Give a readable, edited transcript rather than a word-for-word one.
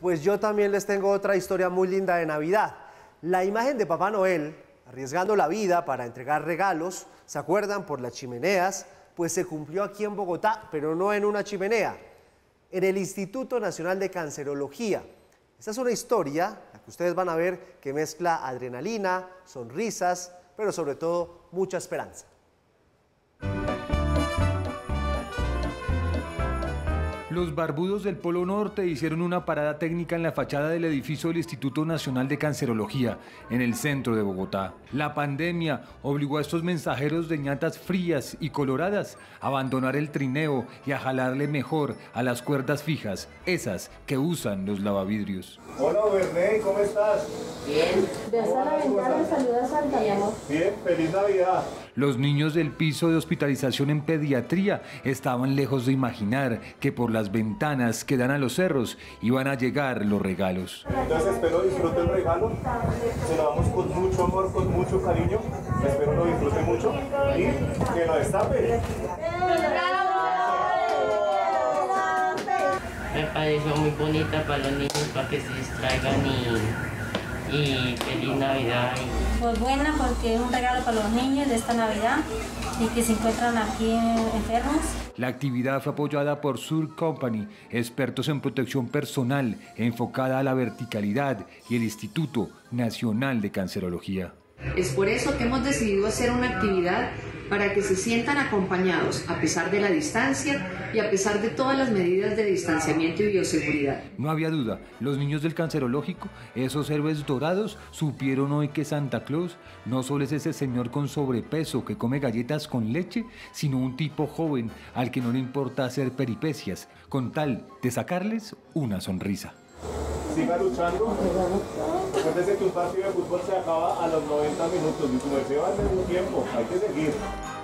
Pues yo también les tengo otra historia muy linda de Navidad. La imagen de Papá Noel, arriesgando la vida para entregar regalos, ¿se acuerdan? Por las chimeneas, pues se cumplió aquí en Bogotá, pero no en una chimenea, en el Instituto Nacional de Cancerología. Esta es una historia, la que ustedes van a ver, que mezcla adrenalina, sonrisas, pero sobre todo mucha esperanza. Los barbudos del Polo Norte hicieron una parada técnica en la fachada del edificio del Instituto Nacional de Cancerología, en el centro de Bogotá. La pandemia obligó a estos mensajeros de ñatas frías y coloradas a abandonar el trineo y a jalarle mejor a las cuerdas fijas, esas que usan los lavavidrios. Hola, Berné, ¿cómo estás? Bien. Ve hasta la ventana y saluda a Santa, mi amor. Bien, feliz Navidad. Los niños del piso de hospitalización en pediatría estaban lejos de imaginar que por las ventanas que dan a los cerros iban a llegar los regalos. Entonces espero disfrute el regalo, se lo damos con mucho amor, con mucho cariño, espero lo disfrute mucho y que lo destape. Me pareció muy bonita para los niños, para que se distraigan y feliz Navidad. Pues buena porque es un regalo para los niños de esta Navidad y que se encuentran aquí enfermos. La actividad fue apoyada por Sur Company, expertos en protección personal enfocada a la verticalidad, y el Instituto Nacional de Cancerología. Es por eso que hemos decidido hacer una actividad para que se sientan acompañados a pesar de la distancia y a pesar de todas las medidas de distanciamiento y bioseguridad. No había duda, los niños del cancerológico, esos héroes dorados, supieron hoy que Santa Claus no solo es ese señor con sobrepeso que come galletas con leche, sino un tipo joven al que no le importa hacer peripecias, con tal de sacarles una sonrisa. Siga luchando. Recuérdese que un partido de fútbol se acaba a los 90 minutos y como se va a hacer un tiempo, hay que seguir.